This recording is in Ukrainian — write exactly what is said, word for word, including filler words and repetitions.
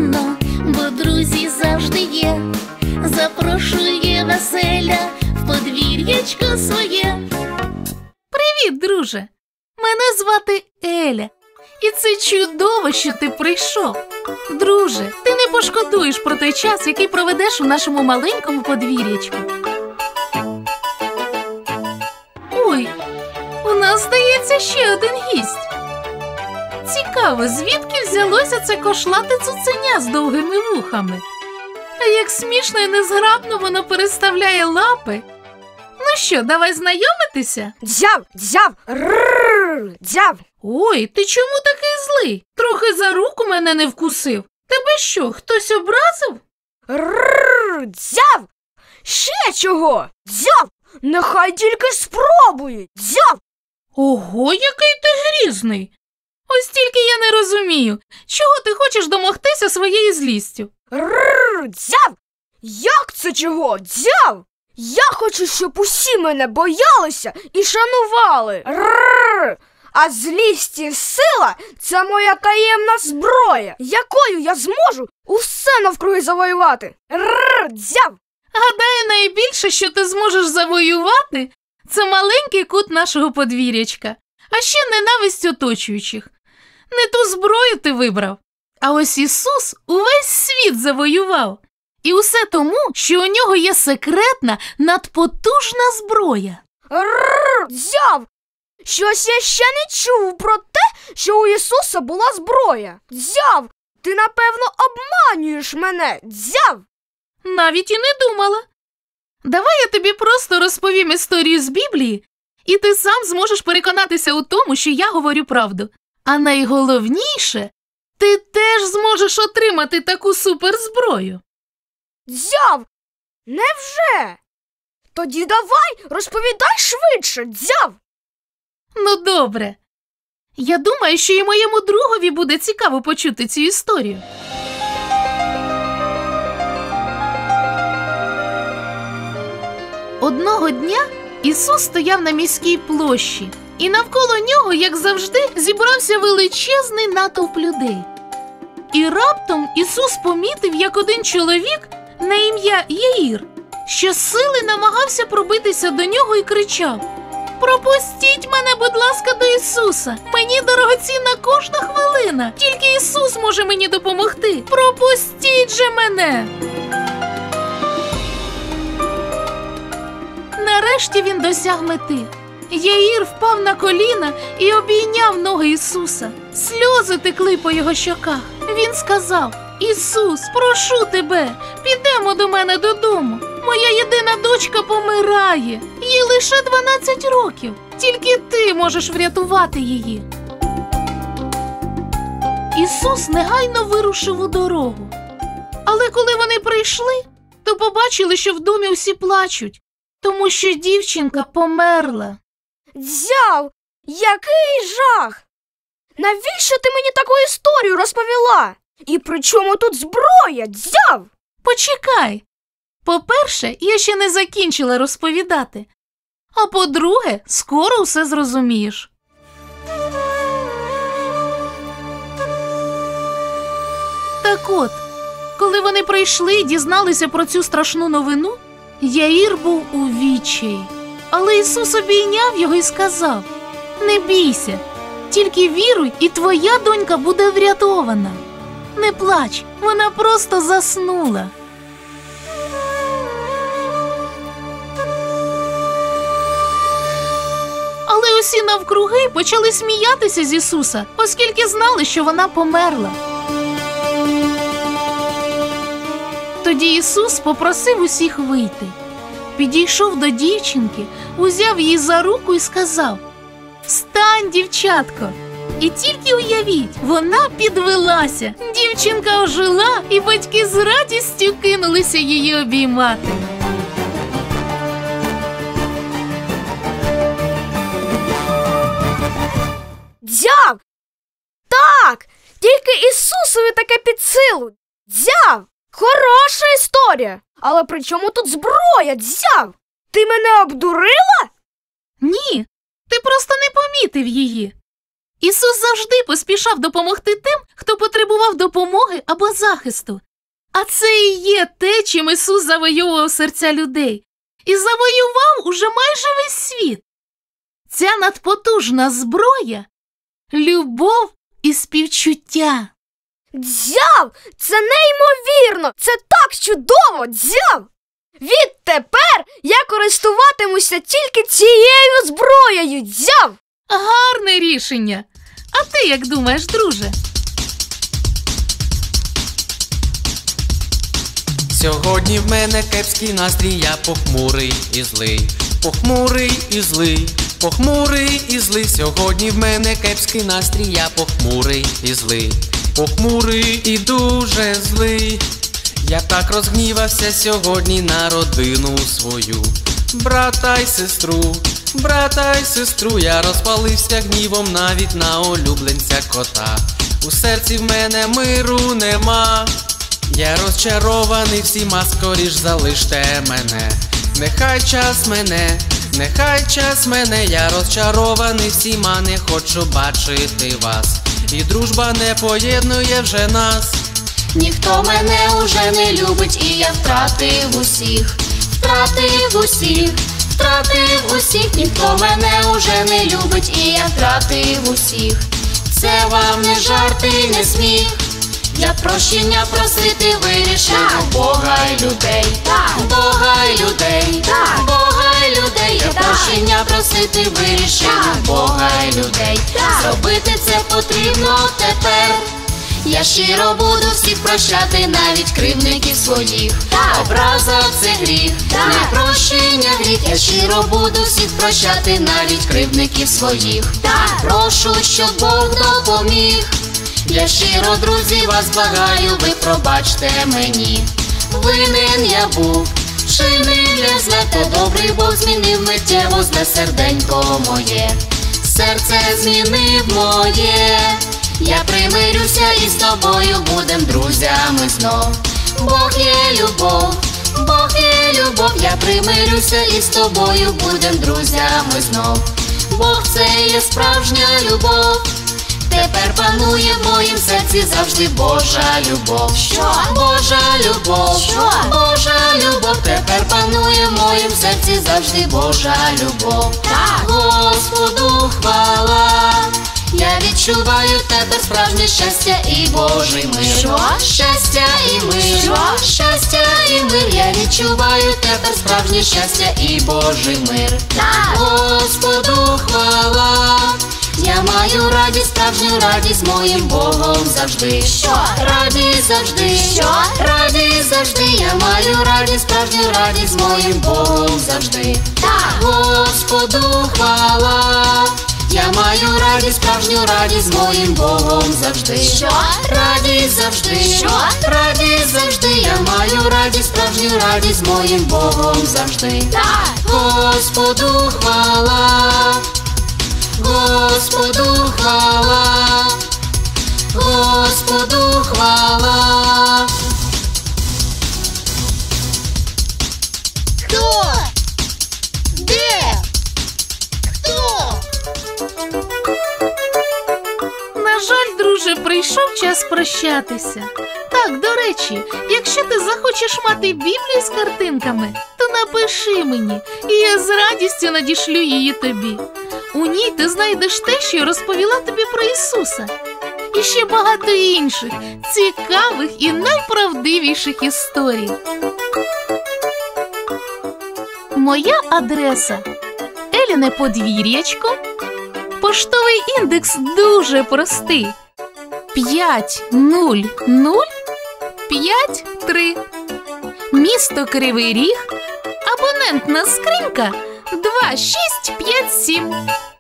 приємно, бо друзі завжди є. Запрошує веселя в подвір'ячко своє. Привіт, друже! Мене звати Еля. І це чудово, що ти прийшов. Друже, ти не пошкодуєш про той час, який проведеш у нашому маленькому подвір'ячку. Ой, у нас, здається, ще один гість. Цікаво, звідки взялося це кошлате цуценя з довгими вухами? А як смішно і незграбно воно переставляє лапи. Ну що, давай знайомитися? Дзяв, дзяв, рррррр, дзяв. Ой, ти чому такий злий? Трохи за руку мене не вкусив. Тебе що, хтось образив? Рррррр, дзяв. Ще чого? Дзяв, нехай тільки спробує. Дзяв. Ого, який ти грізний. Ось тільки я не розумію, чого ти хочеш домогтися своєю злістю? Рррррр, дзяв. Як це чого? Дзяв. Я хочу, щоб усі мене боялися і шанували. Рррррр. А злість і сила – це моя таємна зброя, якою я зможу усе навкруги завоювати. Рррррр, дзяв. Гадаю, найбільше, що ти зможеш завоювати, це маленький кут нашого подвір'ячка, а ще ненависть оточуючих. Не ту зброю ти вибрав, а ось Ісус увесь світ завоював. І усе тому, що у нього є секретна, надпотужна зброя. Рррррр, дзяв. Щось я ще не чув про те, що у Ісуса була зброя. Дзяв, ти, напевно, обманюєш мене. Дзяв. Навіть і не думала. Давай я тобі просто розповім історію з Біблії, і ти сам зможеш переконатися у тому, що я говорю правду. А найголовніше, ти теж зможеш отримати таку суперзброю. Дзяв, невже? Тоді давай, розповідай швидше, дзяв. Ну добре. Я думаю, що і моєму другові буде цікаво почути цю історію. Одного дня Ісус стояв на міській площі, і навколо нього, як завжди, зібрався величезний натовп людей. І раптом Ісус помітив, як один чоловік на ім'я Яїр щосили намагався пробитися до нього і кричав: «Пропустіть мене, будь ласка, до Ісуса! Мені дорогоцінна кожна хвилина! Тільки Ісус може мені допомогти! Пропустіть же мене!» Нарешті він досяг мети. Яїр впав на коліна і обійняв ноги Ісуса. Сльози текли по його щоках. Він сказав: «Ісус, прошу тебе, підемо до мене додому. Моя єдина дочка помирає. Їй лише дванадцять років. Тільки ти можеш врятувати її». Ісус негайно вирушив у дорогу. Але коли вони прийшли, то побачили, що в домі усі плачуть, тому що дівчинка померла. Дзяв, який жах! Навіщо ти мені таку історію розповіла? І при чому тут зброя, дзяв? Почекай. По-перше, я ще не закінчила розповідати. А по-друге, скоро все зрозумієш. Так от, коли вони прийшли і дізналися про цю страшну новину, Яїр був у відчаї. Але Ісус обійняв його і сказав: «Не бійся, тільки віруй, і твоя донька буде врятована. Не плач, вона просто заснула». Але усі навкруги почали сміятися з Ісуса, оскільки знали, що вона померла. Тоді Ісус попросив усіх вийти. Підійшов до дівчинки, узяв її за руку і сказав: «Встань, дівчатко!» І тільки уявіть, вона підвелася. Дівчинка ожила, і батьки з радістю кинулися її обіймати. Дзяв! Так, тільки Ісусові таке під силу. Дзяв! Хороша історія! Але при чому тут зброя, дзяв? Ти мене обдурила? Ні, ти просто не помітив її. Ісус завжди поспішав допомогти тим, хто потребував допомоги або захисту. А це і є те, чим Ісус завоював серця людей. І завоював уже майже весь світ. Ця надпотужна зброя – любов і співчуття. Дзяв! Це неймовірно! Це так чудово! Дзяв! Відтепер я користуватимуся тільки цією зброєю! Дзяв! Гарне рішення! А ти як думаєш, друже? Сьогодні в мене кепський настрій, я похмурий і злий. Похмурий і злий, похмурий і злий. Сьогодні в мене кепський настрій, я похмурий і злий. Похмурий і дуже злий. Я так розгнівався сьогодні на родину свою. Брата й сестру, брата й сестру, я розпалився гнівом навіть на улюбленця кота. У серці в мене миру нема. Я розчарований всіма, скоріш залиште мене. Нехай час мене, нехай час мене, я розчарований всіма, не хочу бачити вас. І дружба не поєднує вже нас. Ніхто мене уже не любить, і я втратив усіх, втратив усіх, втратив усіх. Ніхто мене уже не любить, і я втратив усіх. Це вам не жарти, не сміх. Я прощення просити вирішив у Бога й людей, у Бога й людей, у Бога й людей. Я прощення просити вирішив у Бога й людей. Зробити це потрібно тепер. Я щиро буду всіх прощати, навіть кривдників своїх. Образа – це гріх, непрощення гріх. Я щиро буду всіх прощати, навіть кривдників своїх. Прошу, щоб Бог допоміг. Я щиро, друзі, вас благаю, ви пробачте мені. Винен я був, вчинив я зле, та добрий Бог змінив миттєво зле серденько моє. Серце змінив моє. Я примирюся і з тобою будем друзями знов. Бог є любов, Бог є любов. Я примирюся і з тобою будем друзями знов. Бог – це є справжня любов. Тепер панує в моїм серці завжди Божа любов. Що? Божа любов, що? Божа любов. Тепер панує в моїм серці завжди Божа любов. Так. Господу хвала. Я відчуваю тепер справжнє щастя і Божий мир. Що? Щастя і мир. Що? Щастя і мир. Я відчуваю тепер справжнє щастя і Божий мир. Так. Господу хвала. Я маю радість, справжню радість з моїм Богом завжди. Що? Радість завжди. Що? Радість завжди. Я маю радість, справжню радість з моїм Богом завжди. Так. Господу хвала. Я маю радість, справжню радість з моїм Богом завжди. Що? Радість завжди. Що? Радість завжди. Я маю радість, справжню радість з моїм Богом завжди. Так. Господу хвала. Господу хвала, Господу хвала. Хто? Де? Хто? На жаль, друже, прийшов час прощатися. Так, до речі, якщо ти захочеш мати Біблію з картинками, то напиши мені, і я з радістю надішлю її тобі. У ній ти знайдеш те, що я розповіла тобі про Ісуса. І ще багато інших цікавих і найправдивіших історій. Моя адреса – Еліне подвір'ячко. Поштовий індекс дуже простий. п'ять нуль нуль п'ять три. Місто Кривий Ріг. Абонентна скринька два шість п'ять сім.